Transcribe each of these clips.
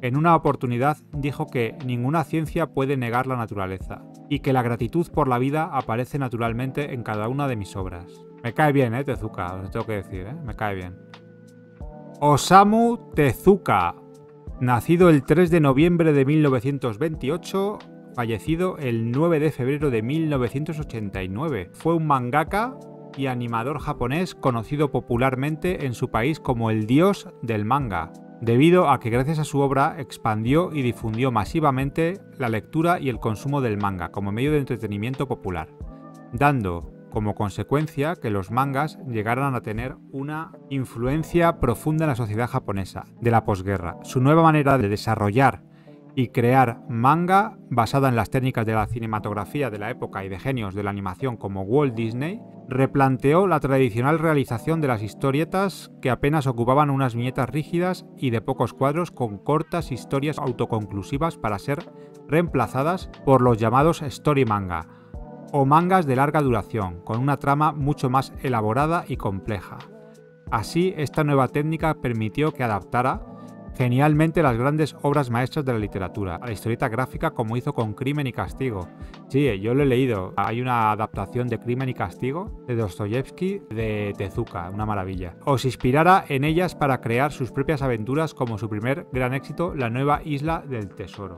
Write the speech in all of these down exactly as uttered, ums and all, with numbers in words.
En una oportunidad dijo que ninguna ciencia puede negar la naturaleza y que la gratitud por la vida aparece naturalmente en cada una de mis obras. Me cae bien, eh, Tezuka, os tengo que decir, eh, me cae bien. Osamu Tezuka, nacido el tres de noviembre de mil novecientos veintiocho, fallecido el nueve de febrero de mil novecientos ochenta y nueve. Fue un mangaka y animador japonés conocido popularmente en su país como el dios del manga, debido a que gracias a su obra expandió y difundió masivamente la lectura y el consumo del manga como medio de entretenimiento popular, dando como consecuencia que los mangas llegaran a tener una influencia profunda en la sociedad japonesa de la posguerra. Su nueva manera de desarrollar y crear manga, basada en las técnicas de la cinematografía de la época y de genios de la animación como Walt Disney, replanteó la tradicional realización de las historietas que apenas ocupaban unas viñetas rígidas y de pocos cuadros con cortas historias autoconclusivas para ser reemplazadas por los llamados story manga, o mangas de larga duración, con una trama mucho más elaborada y compleja. Así, esta nueva técnica permitió que adaptara genialmente las grandes obras maestras de la literatura, a la historieta gráfica como hizo con Crimen y Castigo. Sí, yo lo he leído. Hay una adaptación de Crimen y Castigo de Dostoyevsky de Tezuka, una maravilla. Os inspirara en ellas para crear sus propias aventuras como su primer gran éxito, La Nueva Isla del Tesoro.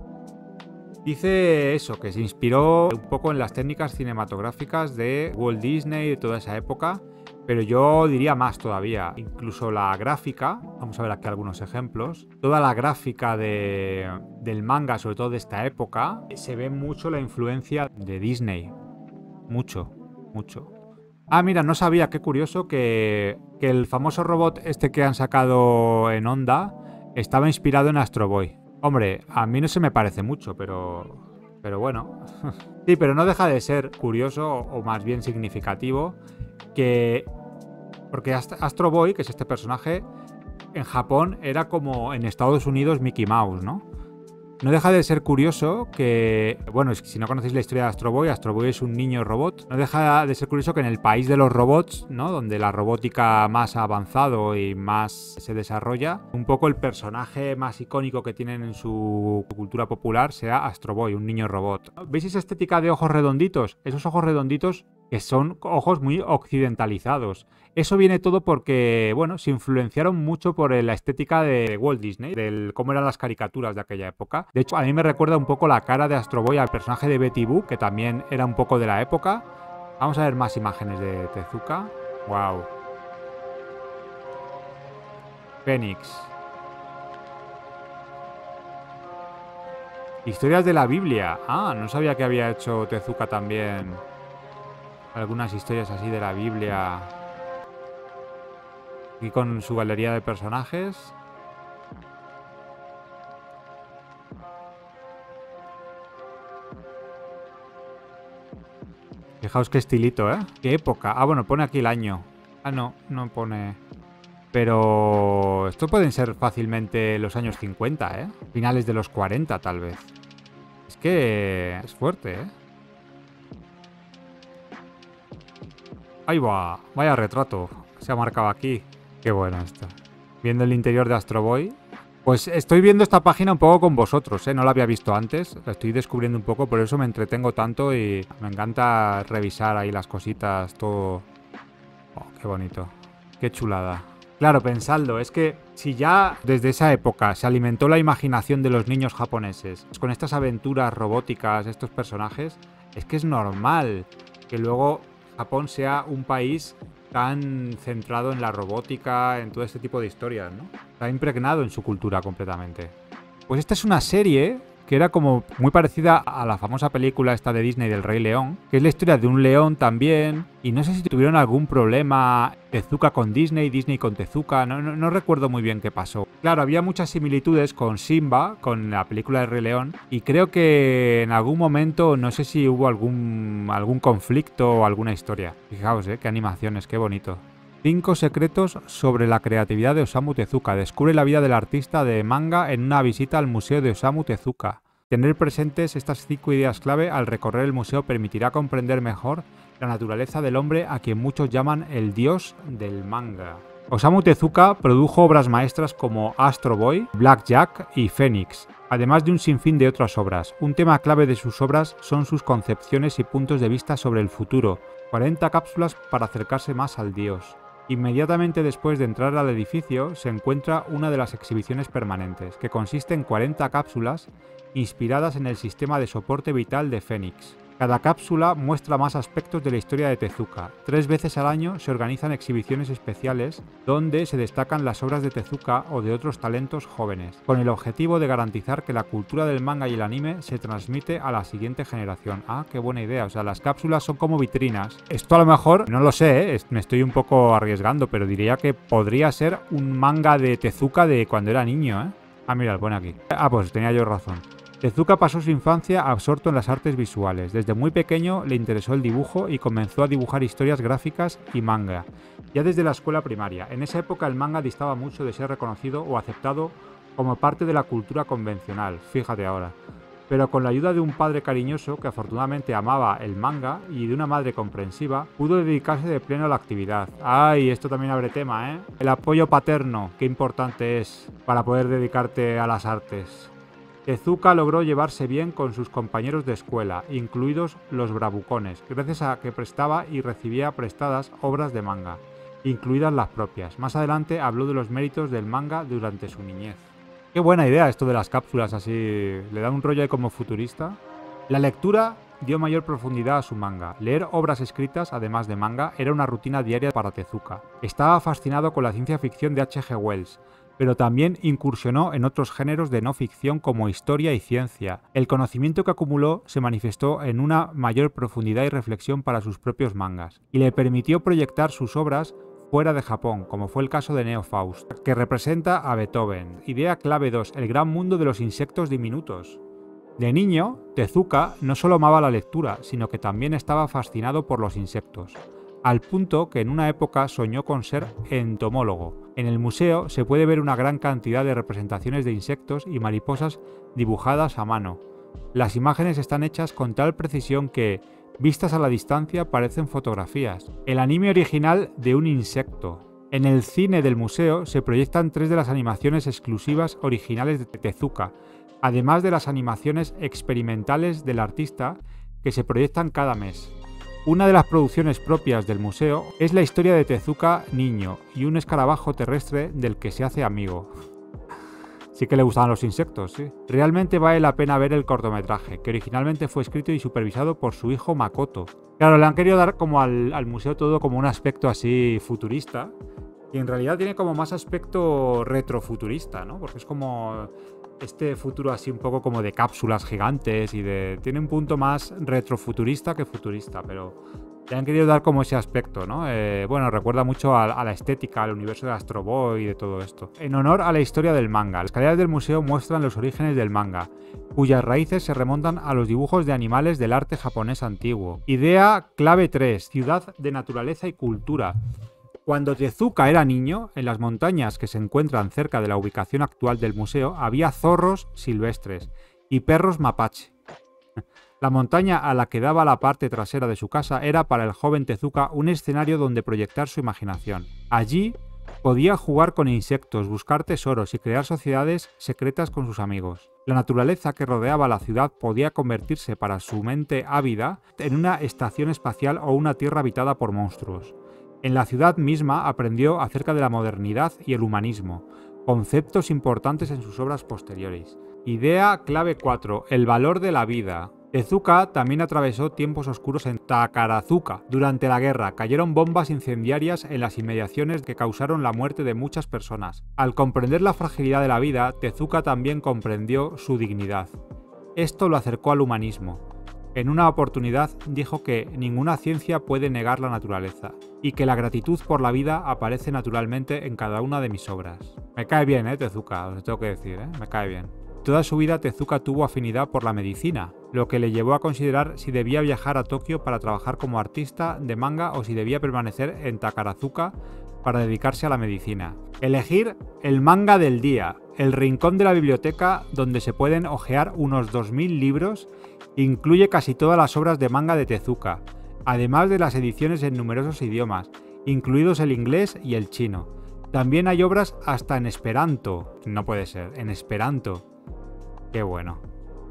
Dice eso, que se inspiró un poco en las técnicas cinematográficas de Walt Disney de toda esa época, pero yo diría más todavía. Incluso la gráfica, vamos a ver aquí algunos ejemplos, toda la gráfica de, del manga, sobre todo de esta época, se ve mucho la influencia de Disney. Mucho, mucho. Ah, mira, no sabía, qué curioso, que, que el famoso robot este que han sacado en Honda estaba inspirado en Astro Boy. Hombre, a mí no se me parece mucho, pero... Pero bueno. Sí, pero no deja de ser curioso, o más bien significativo, que... Porque Astro Boy, que es este personaje, en Japón era como en Estados Unidos Mickey Mouse, ¿no? No deja de ser curioso que, bueno, si no conocéis la historia de Astro Boy, Astro Boy es un niño robot. No deja de ser curioso que en el país de los robots, ¿no? Donde la robótica más ha avanzado y más se desarrolla, un poco el personaje más icónico que tienen en su cultura popular sea Astro Boy, un niño robot. ¿Veis esa estética de ojos redonditos? Esos ojos redonditos que son ojos muy occidentalizados. Eso viene todo porque, bueno, se influenciaron mucho por la estética de Walt Disney, de cómo eran las caricaturas de aquella época. De hecho, a mí me recuerda un poco la cara de Astro Boy al personaje de Betty Boop, que también era un poco de la época. Vamos a ver más imágenes de Tezuka. Wow. Fénix. Historias de la Biblia. Ah, no sabía que había hecho Tezuka también algunas historias así de la Biblia. Aquí con su galería de personajes. Fijaos qué estilito, ¿eh? Qué época. Ah, bueno, pone aquí el año. Ah, no, no pone... Pero esto pueden ser fácilmente los años cincuenta, ¿eh? Finales de los cuarenta, tal vez. Es que es fuerte, ¿eh? Ahí va, vaya retrato. Se ha marcado aquí. Qué bueno esto. Viendo el interior de Astro Boy. Pues estoy viendo esta página un poco con vosotros, ¿eh? No la había visto antes. La estoy descubriendo un poco, por eso me entretengo tanto y me encanta revisar ahí las cositas, todo. Oh, qué bonito. Qué chulada. Claro, pensadlo, es que si ya desde esa época se alimentó la imaginación de los niños japoneses con estas aventuras robóticas, estos personajes, es que es normal que luego Japón sea un país tan centrado en la robótica, en todo este tipo de historias, ¿no? Está impregnado en su cultura completamente. Pues esta es una serie que era como muy parecida a la famosa película esta de Disney del Rey León, que es la historia de un león también, y no sé si tuvieron algún problema Tezuka con Disney, Disney con Tezuka, no, no, no recuerdo muy bien qué pasó. Claro, había muchas similitudes con Simba, con la película del Rey León, y creo que en algún momento, no sé si hubo algún, algún conflicto o alguna historia. Fijaos, ¿eh? Qué animaciones, qué bonito. Cinco secretos sobre la creatividad de Osamu Tezuka. Descubre la vida del artista de manga en una visita al Museo de Osamu Tezuka. Tener presentes estas cinco ideas clave al recorrer el museo permitirá comprender mejor la naturaleza del hombre a quien muchos llaman el dios del manga. Osamu Tezuka produjo obras maestras como Astro Boy, Blackjack y Phoenix, además de un sinfín de otras obras. Un tema clave de sus obras son sus concepciones y puntos de vista sobre el futuro, cuarenta cápsulas para acercarse más al dios. Inmediatamente después de entrar al edificio se encuentra una de las exhibiciones permanentes, que consiste en cuarenta cápsulas inspiradas en el sistema de soporte vital de Phoenix. Cada cápsula muestra más aspectos de la historia de Tezuka. Tres veces al año se organizan exhibiciones especiales donde se destacan las obras de Tezuka o de otros talentos jóvenes, con el objetivo de garantizar que la cultura del manga y el anime se transmite a la siguiente generación. Ah, qué buena idea, o sea, las cápsulas son como vitrinas. Esto a lo mejor, no lo sé, ¿eh? Me estoy un poco arriesgando, pero diría que podría ser un manga de Tezuka de cuando era niño, ¿eh? Ah, mira, lo pone aquí. Ah, pues tenía yo razón. Tezuka pasó su infancia absorto en las artes visuales. Desde muy pequeño le interesó el dibujo y comenzó a dibujar historias gráficas y manga, ya desde la escuela primaria. En esa época el manga distaba mucho de ser reconocido o aceptado como parte de la cultura convencional, fíjate ahora. Pero con la ayuda de un padre cariñoso que afortunadamente amaba el manga y de una madre comprensiva, pudo dedicarse de pleno a la actividad. ¡Ay! Esto también abre tema, ¿eh? El apoyo paterno, qué importante es para poder dedicarte a las artes. Tezuka logró llevarse bien con sus compañeros de escuela, incluidos los bravucones, gracias a que prestaba y recibía prestadas obras de manga, incluidas las propias. Más adelante habló de los méritos del manga durante su niñez. Qué buena idea esto de las cápsulas, así le da un rollo ahí como futurista. La lectura dio mayor profundidad a su manga. Leer obras escritas, además de manga, era una rutina diaria para Tezuka. Estaba fascinado con la ciencia ficción de H G Wells, pero también incursionó en otros géneros de no ficción como historia y ciencia. El conocimiento que acumuló se manifestó en una mayor profundidad y reflexión para sus propios mangas, y le permitió proyectar sus obras fuera de Japón, como fue el caso de Neo Faust, que representa a Beethoven. Idea clave dos, el gran mundo de los insectos diminutos. De niño, Tezuka no solo amaba la lectura, sino que también estaba fascinado por los insectos, al punto que en una época soñó con ser entomólogo. En el museo se puede ver una gran cantidad de representaciones de insectos y mariposas dibujadas a mano. Las imágenes están hechas con tal precisión que, vistas a la distancia, parecen fotografías. El anime original de un insecto. En el cine del museo se proyectan tres de las animaciones exclusivas originales de Tezuka, además de las animaciones experimentales del artista que se proyectan cada mes. Una de las producciones propias del museo es la historia de Tezuka niño y un escarabajo terrestre del que se hace amigo. Sí que le gustaban los insectos, sí. Realmente vale la pena ver el cortometraje, que originalmente fue escrito y supervisado por su hijo Makoto. Claro, le han querido dar como al, al museo todo como un aspecto así futurista, y en realidad tiene como más aspecto retrofuturista, ¿no? Porque es como este futuro así un poco como de cápsulas gigantes y de... Tiene un punto más retrofuturista que futurista, pero le han querido dar como ese aspecto, ¿no? Eh, bueno, recuerda mucho a, a la estética, al universo de Astro Boy y de todo esto. En honor a la historia del manga, las galerías del museo muestran los orígenes del manga, cuyas raíces se remontan a los dibujos de animales del arte japonés antiguo. Idea clave tres, ciudad de naturaleza y cultura. Cuando Tezuka era niño, en las montañas que se encuentran cerca de la ubicación actual del museo había zorros silvestres y perros mapache. La montaña a la que daba la parte trasera de su casa era para el joven Tezuka un escenario donde proyectar su imaginación. Allí podía jugar con insectos, buscar tesoros y crear sociedades secretas con sus amigos. La naturaleza que rodeaba la ciudad podía convertirse para su mente ávida en una estación espacial o una tierra habitada por monstruos. En la ciudad misma aprendió acerca de la modernidad y el humanismo, conceptos importantes en sus obras posteriores. Idea clave cuatro. El valor de la vida. Tezuka también atravesó tiempos oscuros en Takarazuka. Durante la guerra cayeron bombas incendiarias en las inmediaciones que causaron la muerte de muchas personas. Al comprender la fragilidad de la vida, Tezuka también comprendió su dignidad. Esto lo acercó al humanismo. En una oportunidad dijo que ninguna ciencia puede negar la naturaleza, y que la gratitud por la vida aparece naturalmente en cada una de mis obras. Me cae bien, eh, Tezuka, os tengo que decir, eh, me cae bien. Toda su vida Tezuka tuvo afinidad por la medicina, lo que le llevó a considerar si debía viajar a Tokio para trabajar como artista de manga o si debía permanecer en Takarazuka para dedicarse a la medicina. Elegir el manga del día, el rincón de la biblioteca donde se pueden hojear unos dos mil libros, incluye casi todas las obras de manga de Tezuka, además de las ediciones en numerosos idiomas, incluidos el inglés y el chino. También hay obras hasta en esperanto. No puede ser, en esperanto. Qué bueno.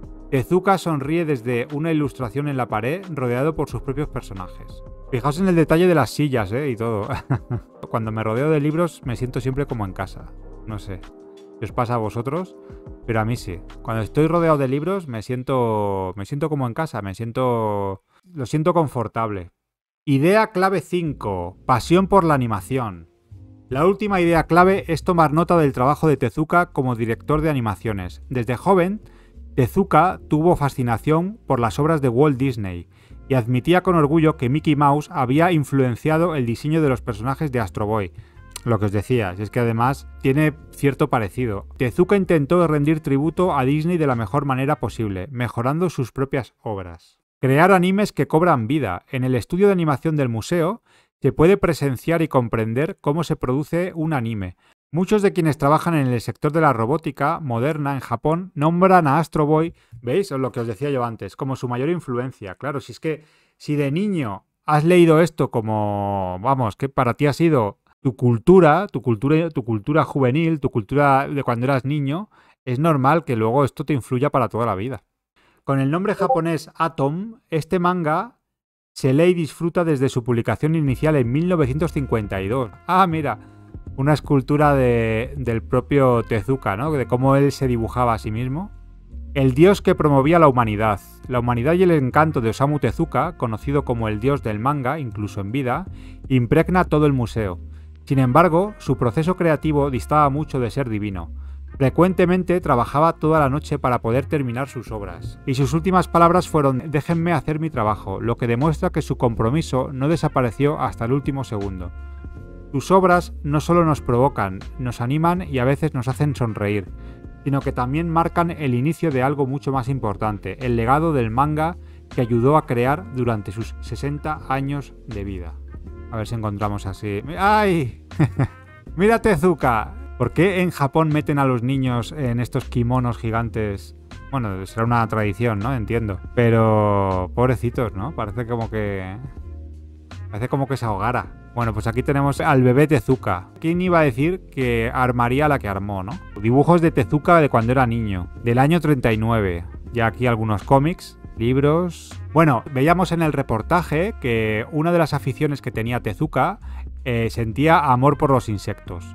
Tezuka sonríe desde una ilustración en la pared rodeado por sus propios personajes. Fijaos en el detalle de las sillas, ¿eh? Y todo. Cuando me rodeo de libros me siento siempre como en casa. No sé si os pasa a vosotros, pero a mí sí. Cuando estoy rodeado de libros me siento, me siento como en casa, me siento... lo siento confortable. Idea clave cinco. Pasión por la animación. La última idea clave es tomar nota del trabajo de Tezuka como director de animaciones. Desde joven, Tezuka tuvo fascinación por las obras de Walt Disney y admitía con orgullo que Mickey Mouse había influenciado el diseño de los personajes de Astro Boy. Lo que os decía, es que además tiene cierto parecido. Tezuka intentó rendir tributo a Disney de la mejor manera posible, mejorando sus propias obras. Crear animes que cobran vida. En el estudio de animación del museo se puede presenciar y comprender cómo se produce un anime. Muchos de quienes trabajan en el sector de la robótica moderna en Japón nombran a Astro Boy, ¿veis? Lo que os decía yo antes, como su mayor influencia. Claro, si es que si de niño has leído esto como, vamos, que para ti ha sido tu cultura, tu cultura, tu cultura juvenil, tu cultura de cuando eras niño, es normal que luego esto te influya para toda la vida. Con el nombre japonés Atom, este manga se lee y disfruta desde su publicación inicial en mil novecientos cincuenta y dos. Ah, mira, una escultura de, del propio Tezuka, ¿no? De cómo él se dibujaba a sí mismo. El dios que promovía la humanidad. La humanidad y el encanto de Osamu Tezuka, conocido como el dios del manga, incluso en vida, impregna todo el museo. Sin embargo, su proceso creativo distaba mucho de ser divino. Frecuentemente trabajaba toda la noche para poder terminar sus obras. Y sus últimas palabras fueron: déjenme hacer mi trabajo, lo que demuestra que su compromiso no desapareció hasta el último segundo. Sus obras no solo nos provocan, nos animan y a veces nos hacen sonreír, sino que también marcan el inicio de algo mucho más importante, el legado del manga que ayudó a crear durante sus sesenta años de vida. A ver si encontramos así. ¡Ay! ¡Mira Tezuka! ¿Por qué en Japón meten a los niños en estos kimonos gigantes? Bueno, será una tradición, ¿no? Entiendo. Pero pobrecitos, ¿no? Parece como que... Parece como que se ahogara. Bueno, pues aquí tenemos al bebé Tezuka. ¿Quién iba a decir que armaría la que armó, no? Dibujos de Tezuka de cuando era niño, del año treinta y nueve. Ya aquí algunos cómics, libros... Bueno, veíamos en el reportaje que una de las aficiones que tenía Tezuka eh, sentía amor por los insectos.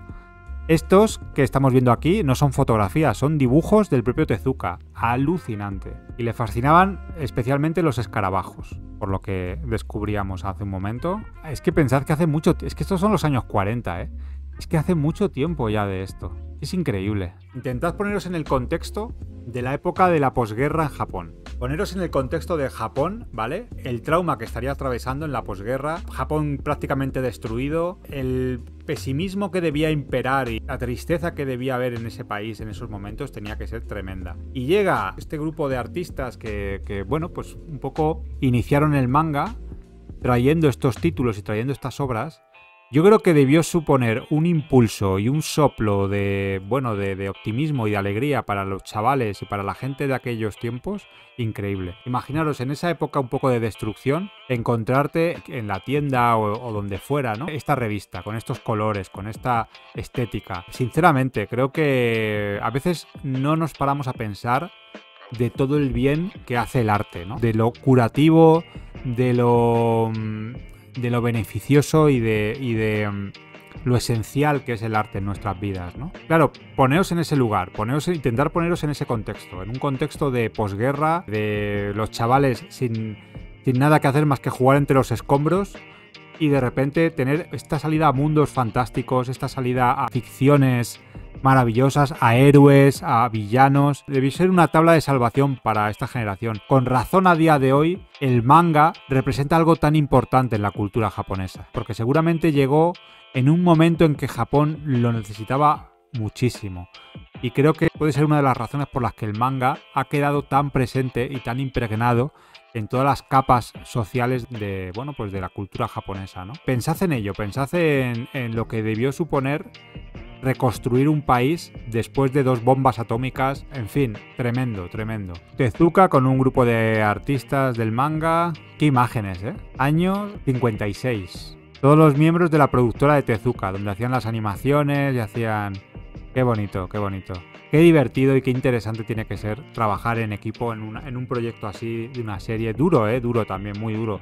Estos que estamos viendo aquí no son fotografías, son dibujos del propio Tezuka. Alucinante. Y le fascinaban especialmente los escarabajos, por lo que descubríamos hace un momento. Es que pensad que hace mucho... Es que estos son los años cuarenta, ¿eh? Es que hace mucho tiempo ya de esto. Es increíble. Intentad poneros en el contexto de la época de la posguerra en Japón. Poneros en el contexto de Japón, ¿vale? El trauma que estaría atravesando en la posguerra, Japón prácticamente destruido, el pesimismo que debía imperar y la tristeza que debía haber en ese país en esos momentos tenía que ser tremenda. Y llega este grupo de artistas que, que bueno, pues un poco iniciaron el manga trayendo estos títulos y trayendo estas obras. Yo creo que debió suponer un impulso y un soplo de, bueno, de, de optimismo y de alegría para los chavales y para la gente de aquellos tiempos, increíble. Imaginaros en esa época un poco de destrucción, encontrarte en la tienda o, o donde fuera, ¿no? Esta revista, con estos colores, con esta estética. Sinceramente, creo que a veces no nos paramos a pensar de todo el bien que hace el arte, ¿no? De lo curativo, de lo... de lo beneficioso y de, y de um, lo esencial que es el arte en nuestras vidas, ¿no? Claro, poneos en ese lugar, poneos, intentar poneros en ese contexto, en un contexto de posguerra, de los chavales sin, sin nada que hacer más que jugar entre los escombros y de repente tener esta salida a mundos fantásticos, esta salida a ficciones maravillosas, a héroes, a villanos. Debió ser una tabla de salvación para esta generación. Con razón, a día de hoy, el manga representa algo tan importante en la cultura japonesa, porque seguramente llegó en un momento en que Japón lo necesitaba muchísimo. Y creo que puede ser una de las razones por las que el manga ha quedado tan presente y tan impregnado en todas las capas sociales de, bueno, pues de la cultura japonesa, ¿no? Pensad en ello, pensad en, en lo que debió suponer reconstruir un país después de dos bombas atómicas. En fin, tremendo, tremendo. Tezuka con un grupo de artistas del manga. Qué imágenes, ¿eh? Año cincuenta y seis. Todos los miembros de la productora de Tezuka, donde hacían las animaciones y hacían... Qué bonito, qué bonito. Qué divertido y qué interesante tiene que ser trabajar en equipo en, una, en un proyecto así de una serie. Duro, ¿eh? Duro también, muy duro.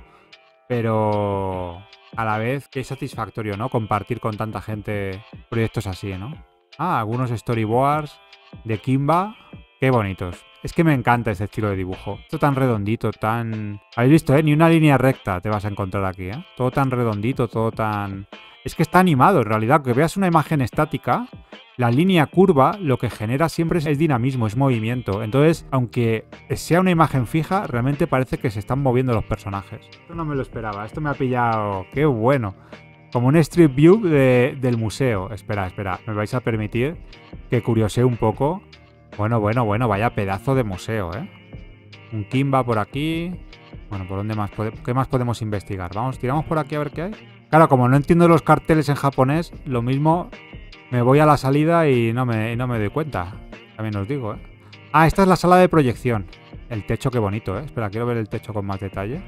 Pero a la vez qué satisfactorio, ¿no? Compartir con tanta gente proyectos así, ¿no? Ah, algunos storyboards de Kimba. Qué bonitos. Es que me encanta ese estilo de dibujo. Esto tan redondito, tan... ¿Habéis visto, eh? Ni una línea recta te vas a encontrar aquí, ¿eh? Todo tan redondito, todo tan... Es que está animado, en realidad. Que veas una imagen estática, la línea curva lo que genera siempre es dinamismo, es movimiento. Entonces, aunque sea una imagen fija, realmente parece que se están moviendo los personajes. Esto no me lo esperaba. Esto me ha pillado... ¡Qué bueno! Como un Street View de, del museo. Espera, espera. ¿Me vais a permitir que curiosee un poco? Bueno, bueno, bueno. Vaya pedazo de museo, ¿eh? Un Kimba por aquí. Bueno, ¿por dónde más pode... ¿Qué más podemos investigar? Vamos, tiramos por aquí a ver qué hay. Claro, como no entiendo los carteles en japonés, lo mismo me voy a la salida y no me, y no me doy cuenta. También os digo, ¿eh? Ah, esta es la sala de proyección. El techo, qué bonito, ¿eh? Espera, quiero ver el techo con más detalle.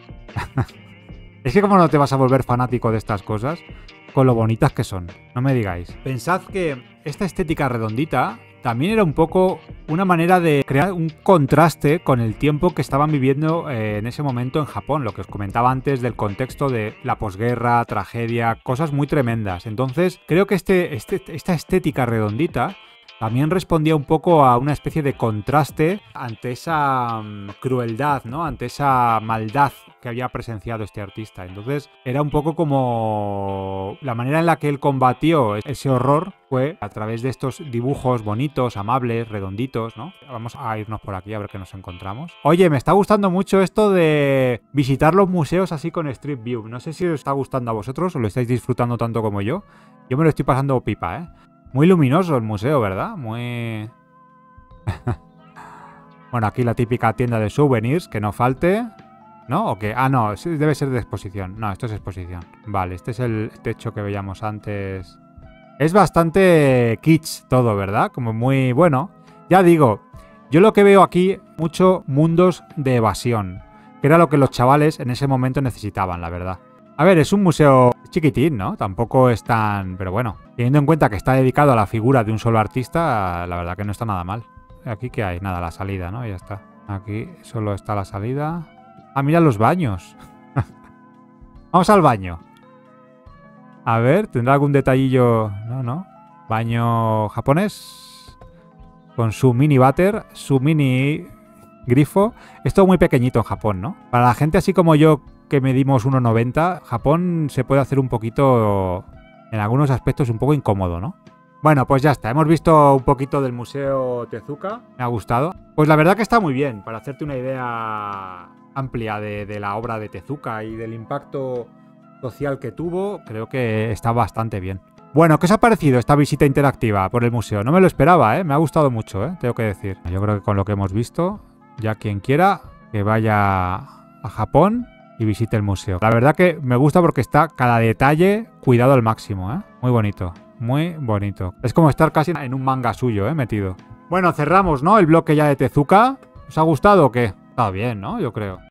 Es que como no te vas a volver fanático de estas cosas, con lo bonitas que son. No me digáis. Pensad que esta estética redondita también era un poco una manera de crear un contraste con el tiempo que estaban viviendo eh, en ese momento en Japón. Lo que os comentaba antes del contexto de la posguerra, tragedia, cosas muy tremendas. Entonces, creo que este, este, esta estética redondita también respondía un poco a una especie de contraste ante esa um, crueldad, ¿no? Ante esa maldad que había presenciado este artista. Entonces era un poco como la manera en la que él combatió ese horror fue a través de estos dibujos bonitos, amables, redonditos, ¿no? Vamos a irnos por aquí a ver qué nos encontramos. Oye, me está gustando mucho esto de visitar los museos así con Street View. No sé si os está gustando a vosotros o lo estáis disfrutando tanto como yo. Yo me lo estoy pasando pipa, ¿eh? Muy luminoso el museo, ¿verdad? Muy... Bueno, aquí la típica tienda de souvenirs, que no falte. ¿No? ¿O qué? Ah, no, debe ser de exposición. No, esto es exposición. Vale, este es el techo que veíamos antes. Es bastante kitsch todo, ¿verdad? Como muy... Bueno, ya digo, yo lo que veo aquí, mucho mundos de evasión. Que era lo que los chavales en ese momento necesitaban, la verdad. A ver, es un museo chiquitín, ¿no? Tampoco es tan... Pero bueno, teniendo en cuenta que está dedicado a la figura de un solo artista, la verdad que no está nada mal. ¿Aquí qué hay? Nada, la salida, ¿no? Ya está. Aquí solo está la salida. Ah, mira los baños. Vamos al baño. A ver, ¿tendrá algún detallillo? No, no. Baño japonés. Con su mini váter, su mini grifo. Esto es muy pequeñito en Japón, ¿no? Para la gente así como yo, que medimos uno noventa, Japón se puede hacer un poquito, en algunos aspectos, un poco incómodo, ¿no? Bueno, pues ya está. Hemos visto un poquito del Museo Tezuka. Me ha gustado. Pues la verdad que está muy bien, para hacerte una idea amplia de, de la obra de Tezuka y del impacto social que tuvo. Creo que está bastante bien. Bueno, ¿qué os ha parecido esta visita interactiva por el museo? No me lo esperaba, ¿eh? Me ha gustado mucho, ¿eh? Tengo que decir. Yo creo que con lo que hemos visto, ya quien quiera que vaya a Japón y visite el museo. La verdad que me gusta porque está cada detalle cuidado al máximo, ¿eh? Muy bonito, muy bonito. Es como estar casi en un manga suyo, ¿eh? Metido. Bueno, cerramos, ¿no? El bloque ya de Tezuka. ¿Os ha gustado o qué? Está bien, ¿no? Yo creo.